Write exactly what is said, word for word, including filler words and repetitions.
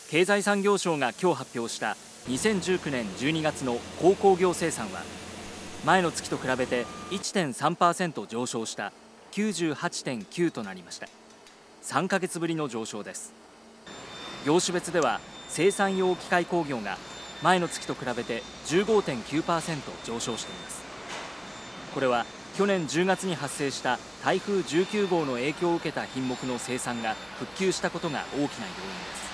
経済産業省が今日発表したにせんじゅうきゅうねんじゅうにがつの鉱工業生産は、前の月と比べて いってんさんパーセント 上昇したきゅうじゅうはちてんきゅうとなりました。さんかげつぶりの上昇です。業種別では生産用機械工業が前の月と比べて じゅうごてんきゅうパーセント 上昇しています。これは去年じゅうがつに発生した台風じゅうきゅうごうの影響を受けた品目の生産が復旧したことが大きな要因です。